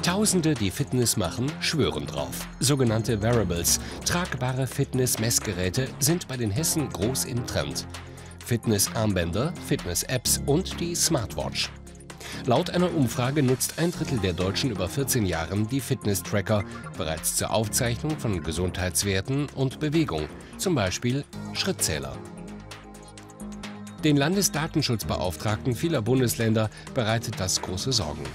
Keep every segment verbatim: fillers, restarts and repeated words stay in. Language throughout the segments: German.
Tausende, die Fitness machen, schwören drauf. Sogenannte Wearables, tragbare Fitness-Messgeräte, sind bei den Hessen groß im Trend. Fitness-Armbänder, Fitness-Apps und die Smartwatch. Laut einer Umfrage nutzt ein Drittel der Deutschen über vierzehn Jahren die Fitness-Tracker bereits zur Aufzeichnung von Gesundheitswerten und Bewegung, zum Beispiel Schrittzähler. Den Landesdatenschutzbeauftragten vieler Bundesländer bereitet das große Sorgen.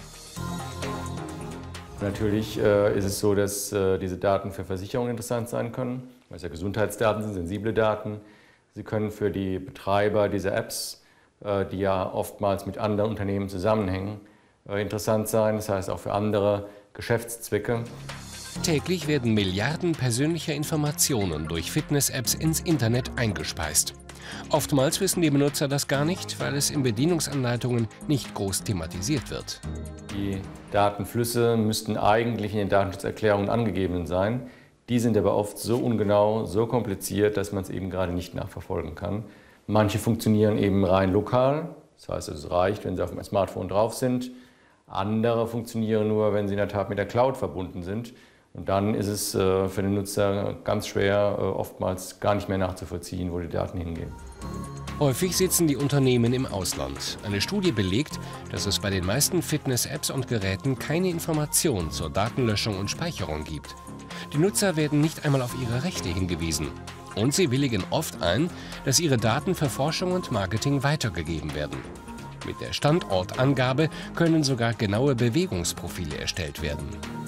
Natürlich äh, ist es so, dass äh, diese Daten für Versicherungen interessant sein können, weil es ja Gesundheitsdaten sind, sensible Daten. Sie können für die Betreiber dieser Apps, äh, die ja oftmals mit anderen Unternehmen zusammenhängen, äh, interessant sein. Das heißt auch für andere Geschäftszwecke. Täglich werden Milliarden persönlicher Informationen durch Fitness-Apps ins Internet eingespeist. Oftmals wissen die Benutzer das gar nicht, weil es in Bedienungsanleitungen nicht groß thematisiert wird. Die Datenflüsse müssten eigentlich in den Datenschutzerklärungen angegeben sein. Die sind aber oft so ungenau, so kompliziert, dass man es eben gerade nicht nachverfolgen kann. Manche funktionieren eben rein lokal, das heißt, es reicht, wenn sie auf dem Smartphone drauf sind. Andere funktionieren nur, wenn sie in der Tat mit der Cloud verbunden sind. Und dann ist es äh, für den Nutzer ganz schwer, äh, oftmals gar nicht mehr nachzuvollziehen, wo die Daten hingehen. Häufig sitzen die Unternehmen im Ausland. Eine Studie belegt, dass es bei den meisten Fitness-Apps und Geräten keine Information zur Datenlöschung und Speicherung gibt. Die Nutzer werden nicht einmal auf ihre Rechte hingewiesen. Und sie willigen oft ein, dass ihre Daten für Forschung und Marketing weitergegeben werden. Mit der Standortangabe können sogar genaue Bewegungsprofile erstellt werden.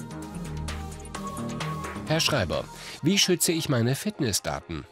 Herr Schreiber, wie schütze ich meine Fitnessdaten?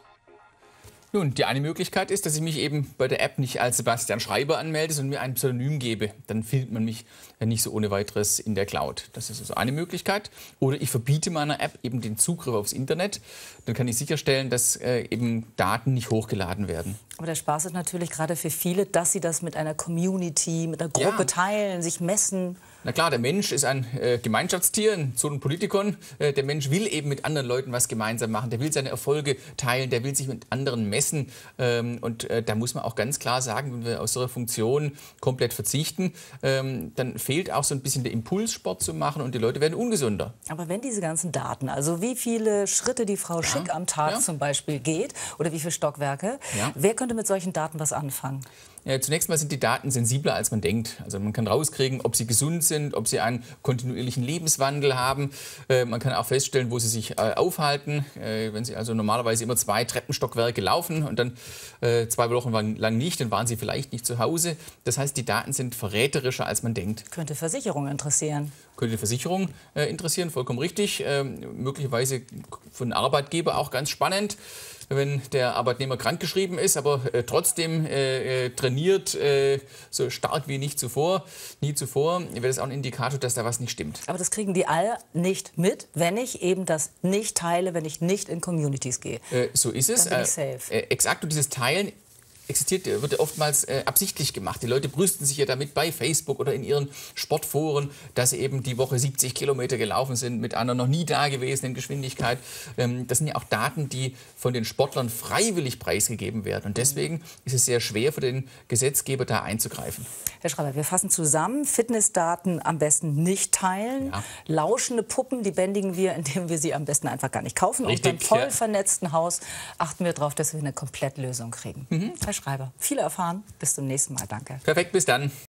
Nun, die eine Möglichkeit ist, dass ich mich eben bei der App nicht als Sebastian Schreiber anmelde, sondern mir ein Pseudonym gebe. Dann findet man mich nicht so ohne weiteres in der Cloud. Das ist also eine Möglichkeit. Oder ich verbiete meiner App eben den Zugriff aufs Internet. Dann kann ich sicherstellen, dass äh, eben Daten nicht hochgeladen werden. Aber der Spaß ist natürlich gerade für viele, dass sie das mit einer Community, mit einer Gruppe Ja. teilen, sich messen. Na klar, der Mensch ist ein äh, Gemeinschaftstier, ein Zoonpolitikon. Äh, der Mensch will eben mit anderen Leuten was gemeinsam machen. Der will seine Erfolge teilen, der will sich mit anderen messen. Ähm, und äh, da muss man auch ganz klar sagen, wenn wir aus so einer Funktion komplett verzichten, ähm, dann fehlt auch so ein bisschen der Impuls, Sport zu machen und die Leute werden ungesunder. Aber wenn diese ganzen Daten, also wie viele Schritte die Frau Ja. Schick am Tag Ja. zum Beispiel geht oder wie viele Stockwerke, Ja. wer könnte mit solchen Daten was anfangen? Ja, zunächst mal sind die Daten sensibler, als man denkt. Also man kann rauskriegen, ob sie gesund sind, ob sie einen kontinuierlichen Lebenswandel haben. Äh, man kann auch feststellen, wo sie sich äh, aufhalten. Äh, wenn sie also normalerweise immer zwei Treppenstockwerke laufen und dann äh, zwei Wochen lang nicht, dann waren sie vielleicht nicht zu Hause. Das heißt, die Daten sind verräterischer, als man denkt. Könnte Versicherung interessieren. Könnte die Versicherung äh, interessieren, vollkommen richtig. Ähm, möglicherweise für den Arbeitgeber auch ganz spannend, wenn der Arbeitnehmer krankgeschrieben ist, aber äh, trotzdem äh, trainiert, äh, so stark wie nicht zuvor, nie zuvor, wäre das auch ein Indikator, dass da was nicht stimmt. Aber das kriegen die alle nicht mit, wenn ich eben das nicht teile, wenn ich nicht in Communities gehe. Äh, so ist es. Dann bin ich safe. Äh, äh, exakt, und dieses Teilen existiert, wird ja oftmals äh, absichtlich gemacht. Die Leute brüsten sich ja damit bei Facebook oder in ihren Sportforen, dass sie eben die Woche siebzig Kilometer gelaufen sind mit einer noch nie dagewesenen Geschwindigkeit. Ähm, das sind ja auch Daten, die von den Sportlern freiwillig preisgegeben werden. Und deswegen ist es sehr schwer für den Gesetzgeber, da einzugreifen. Herr Schreiber, wir fassen zusammen. Fitnessdaten am besten nicht teilen. Ja. Lauschende Puppen, die bändigen wir, indem wir sie am besten einfach gar nicht kaufen. Richtig, und beim voll ja. vernetzten Haus achten wir darauf, dass wir eine Komplettlösung kriegen. Mhm. Herr Schreiber, viel erfahren. Bis zum nächsten Mal. Danke. Perfekt, bis dann.